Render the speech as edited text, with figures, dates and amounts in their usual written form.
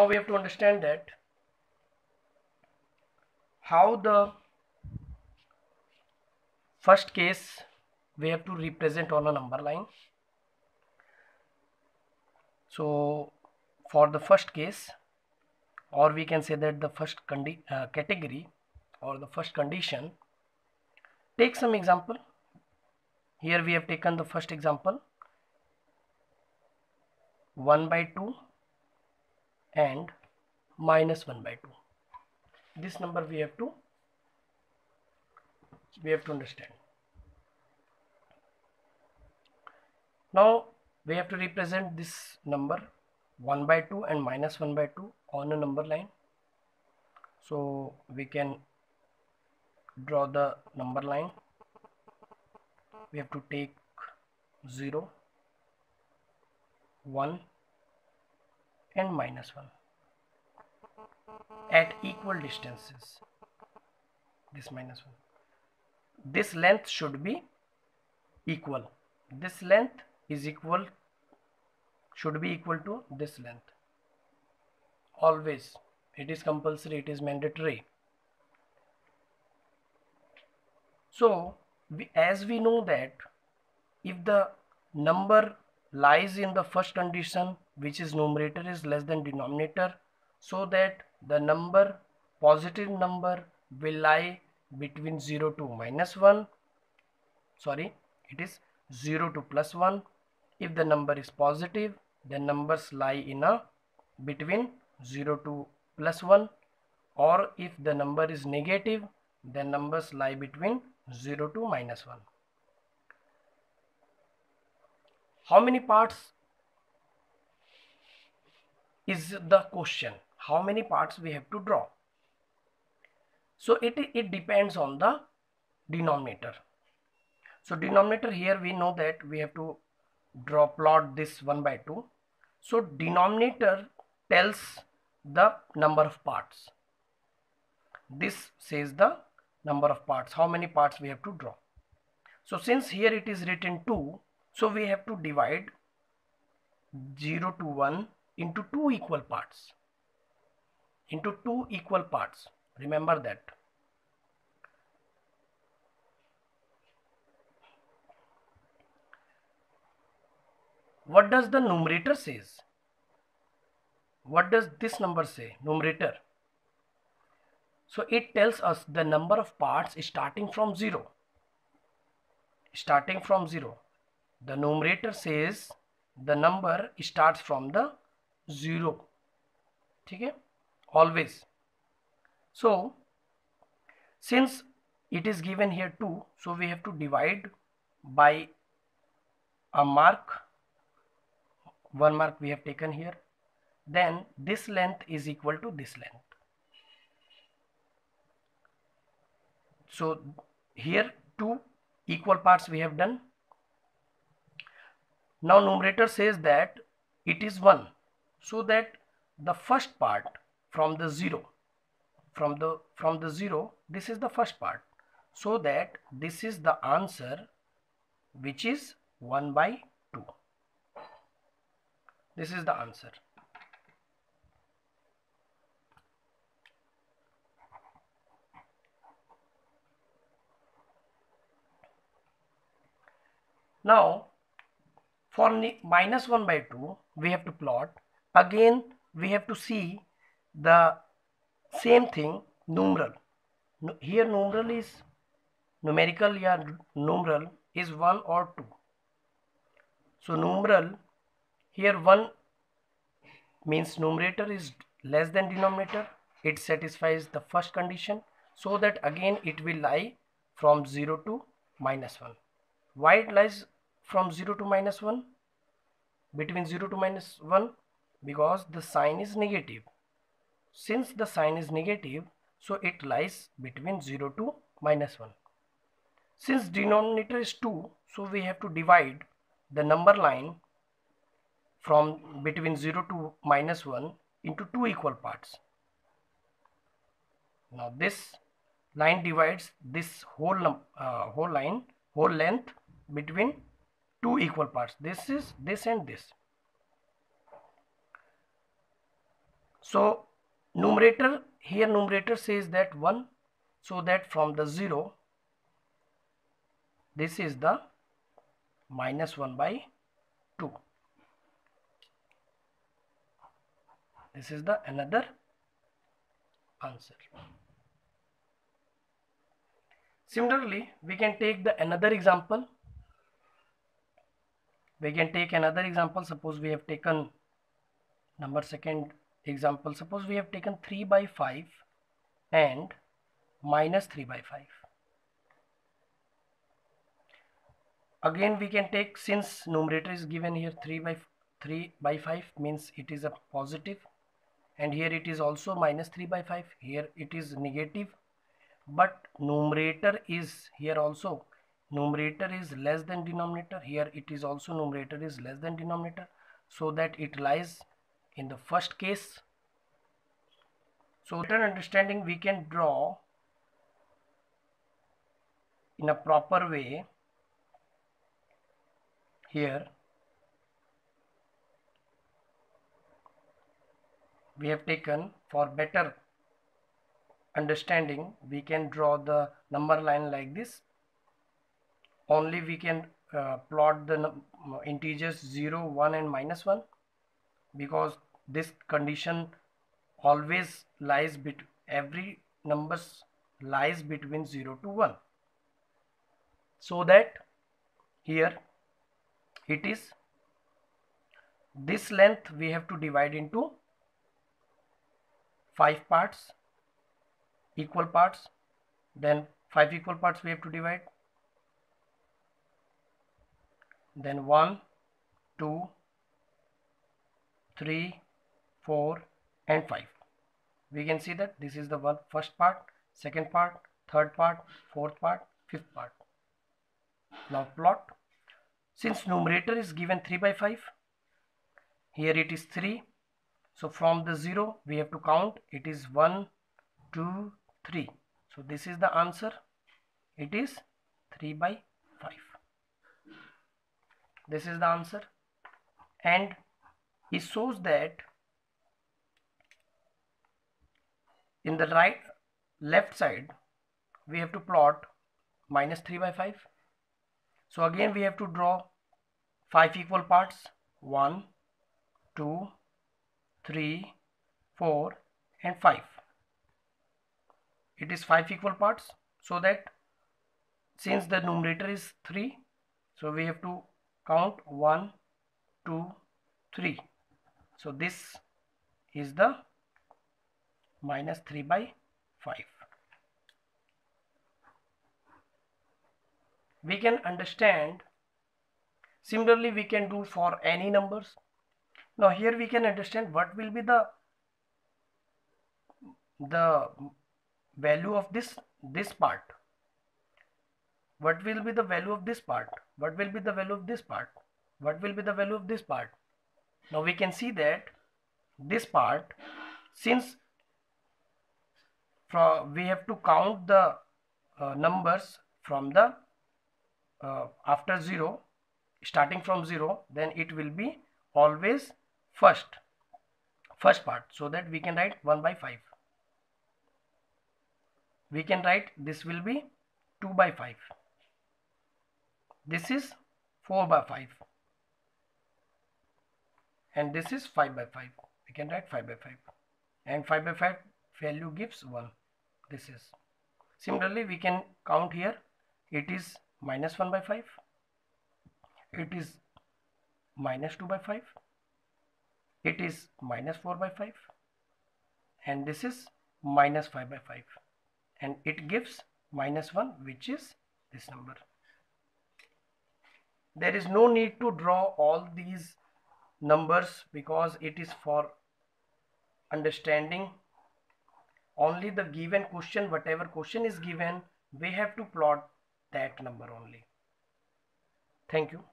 Now we have to understand that how the first case we have to represent on a number line. So for the first case, or we can say that the first category or the first condition, take some example. Here we have taken the first example, 1/2 and -1/2. This number we have to understand. Now we have to represent this number 1/2 and -1/2 on a number line. So we can draw the number line. We have to take 0, 1 and -1 at equal distances. This -1. This length should be equal. This length is equal, should be equal to this length. Always. It is compulsory, it is mandatory. So as we know that if the number lies in the first condition, which is numerator is less than denominator, so that the number, positive number, will lie between 0 to -1. Sorry, it is 0 to +1. If the number is positive, then numbers lie in a between 0 to +1, or if the number is negative, then numbers lie between 0 to -1. How many parts is the question? How many parts we have to draw? So it depends on the denominator. So denominator, here we know that we have to plot this 1/2. So denominator tells the number of parts. This says the number of parts, how many parts we have to draw. So since here it is written 2, so we have to divide 0 to 1 into 2 equal parts. Into 2 equal parts. Remember that. What does the numerator says? What does this number say? Numerator. So it tells us the number of parts starting from 0. Starting from 0. The numerator says the number starts from the 0. Okay? Always. So since it is given here 2, so we have to divide by a mark. 1 mark we have taken here. Then this length is equal to this length. So here 2 equal parts we have done. Now numerator says that it is 1, so that the first part from the 0, from the 0, this is the first part, so that this is the answer, which is 1/2. This is the answer. Now for -1/2 we have to plot. Again we have to see the same thing, numeral. Here numeral is numerical, numeral is 1 or 2. So numeral, here 1 means numerator is less than denominator. It satisfies the first condition, so that again it will lie from 0 to -1. Why it lies from 0 to -1? Between 0 to -1? Because the sign is negative. Since the sign is negative, so it lies between 0 to -1. Since denominator is 2, so we have to divide the number line from between 0 to -1 into 2 equal parts. Now this line divides this whole length between 2 equal parts. This is this and this. So numerator, here numerator says that 1, so that from the 0 this is the minus 1 by 2. This is the another answer. Similarly, we can take the another example. We can take another example. Suppose we have taken number second example. Suppose we have taken 3 by 5 and minus 3 by 5. Again we can take, since numerator is given here 3 by 5 means it is a positive, and here it is also minus 3 by 5, here it is negative, but numerator is here also, numerator is less than denominator, here it is also numerator is less than denominator, so that it lies in the first case. So better understanding, we can draw in a proper way. Here we have taken, for better understanding, we can draw the number line like this. Only we can plot the integers 0, 1 and minus 1, because this condition always lies between, every numbers lies between 0 to 1, so that here it is this length we have to divide into 5 parts, equal parts, then 5 equal parts we have to divide, then 1, 2, 3, 4 and 5. We can see that this is the first part, second part, third part, fourth part, fifth part. Now plot. Since numerator is given 3 by 5, here it is 3, so from the 0 we have to count, it is 1, 2, 3. So this is the answer, it is 3 by 5. This is the answer, and it shows that in the left side we have to plot minus 3 by 5. So again we have to draw 5 equal parts, 1, 2, 3, 4 and 5. It is 5 equal parts, so that since the numerator is 3, so we have to count 1, 2, 3. So this is the minus 3 by 5. We can understand. Similarly we can do for any numbers. Now here we can understand what will be the value of this part. What will be the value of this part? What will be the value of this part? What will be the value of this part? Now we can see that this part, since we have to count the numbers from the after 0, starting from 0, then it will be always first part, so that we can write 1 by 5. We can write this will be 2 by 5. This is 4 by 5 and this is 5 by 5. We can write 5 by 5 and 5 by 5 value gives 1. This is. Similarly we can count here, it is minus 1 by 5, it is minus 2 by 5, it is minus 4 by 5 and this is minus 5 by 5, and it gives minus 1, which is this number. There is no need to draw all these numbers, because it is for understanding only the given question. Whatever question is given, we have to plot that number only. Thank you.